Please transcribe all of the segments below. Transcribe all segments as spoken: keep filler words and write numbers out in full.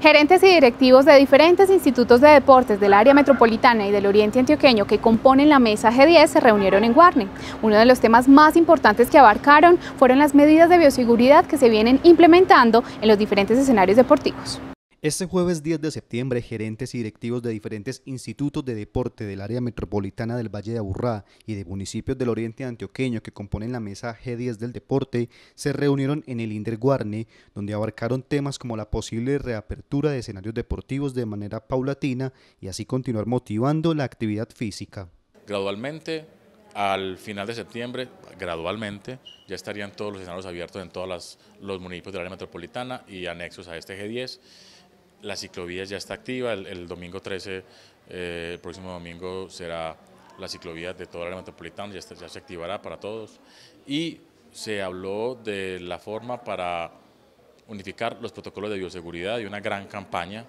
Gerentes y directivos de diferentes institutos de deportes del área metropolitana y del oriente antioqueño que componen la mesa G diez se reunieron en Guarne. Uno de los temas más importantes que abarcaron fueron las medidas de bioseguridad que se vienen implementando en los diferentes escenarios deportivos. Este jueves diez de septiembre, gerentes y directivos de diferentes institutos de deporte del área metropolitana del Valle de Aburrá y de municipios del oriente antioqueño que componen la mesa G diez del deporte se reunieron en el Inder Guarne, donde abarcaron temas como la posible reapertura de escenarios deportivos de manera paulatina y así continuar motivando la actividad física. Gradualmente, al final de septiembre, gradualmente, ya estarían todos los escenarios abiertos en todos los municipios del área metropolitana y anexos a este G diez. La ciclovía ya está activa, el, el domingo trece, eh, el próximo domingo será la ciclovía de toda la área metropolitana, ya, está, ya se activará para todos. Y se habló de la forma para unificar los protocolos de bioseguridad y una gran campaña.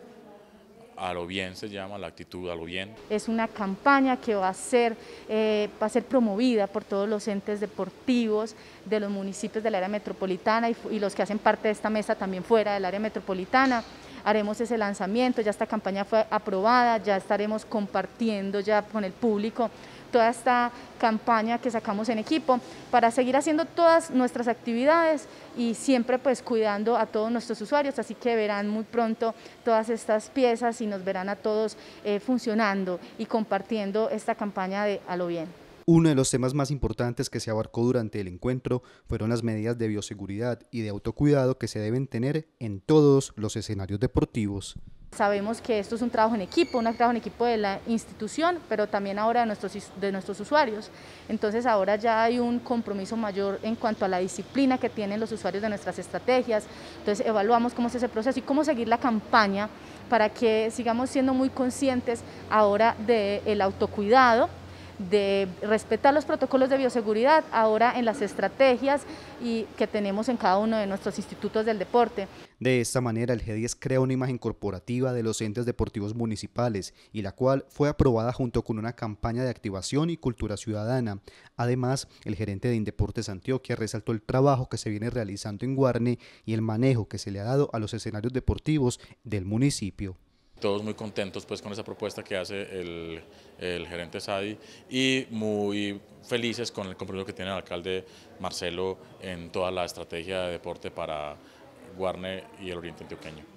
A lo bien se llama, la actitud a lo bien. Es una campaña que va a ser, eh, va a ser promovida por todos los entes deportivos de los municipios del área metropolitana y, y los que hacen parte de esta mesa también fuera del área metropolitana. Haremos ese lanzamiento, ya esta campaña fue aprobada, ya estaremos compartiendo ya con el público toda esta campaña que sacamos en equipo para seguir haciendo todas nuestras actividades y siempre pues cuidando a todos nuestros usuarios, así que verán muy pronto todas estas piezas y nos verán a todos eh, funcionando y compartiendo esta campaña de A lo Bien. Uno de los temas más importantes que se abarcó durante el encuentro fueron las medidas de bioseguridad y de autocuidado que se deben tener en todos los escenarios deportivos. Sabemos que esto es un trabajo en equipo, un trabajo en equipo de la institución, pero también ahora de nuestros, de nuestros usuarios. Entonces ahora ya hay un compromiso mayor en cuanto a la disciplina que tienen los usuarios de nuestras estrategias. Entonces evaluamos cómo es ese proceso y cómo seguir la campaña para que sigamos siendo muy conscientes ahora del autocuidado, de respetar los protocolos de bioseguridad ahora en las estrategias y que tenemos en cada uno de nuestros institutos del deporte. De esta manera, el G diez crea una imagen corporativa de los entes deportivos municipales y la cual fue aprobada junto con una campaña de activación y cultura ciudadana. Además, el gerente de Indeportes Antioquia resaltó el trabajo que se viene realizando en Guarne y el manejo que se le ha dado a los escenarios deportivos del municipio. Todos muy contentos pues con esa propuesta que hace el, el gerente Sadi y muy felices con el compromiso que tiene el alcalde Marcelo en toda la estrategia de deporte para Guarne y el oriente antioqueño.